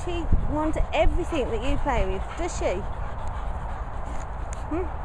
she want everything that you play with, does she? Hmm?